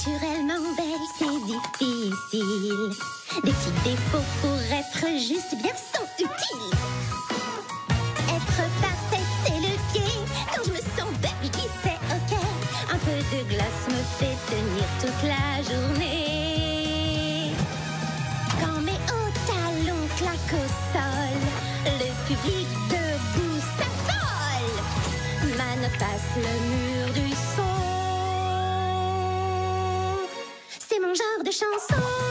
naturellement belle, c'est difficile. Des petits défauts pour être juste bien sont utiles. Être parfaite, c'est le pied. Quand je me sens belle, je dis c'est ok. Un peu de glace me fait tenir toute la journée. Quand mes hauts talons claquent au sol, le public debout s'affole. Man passe le mur du son. C'est mon genre de chanson.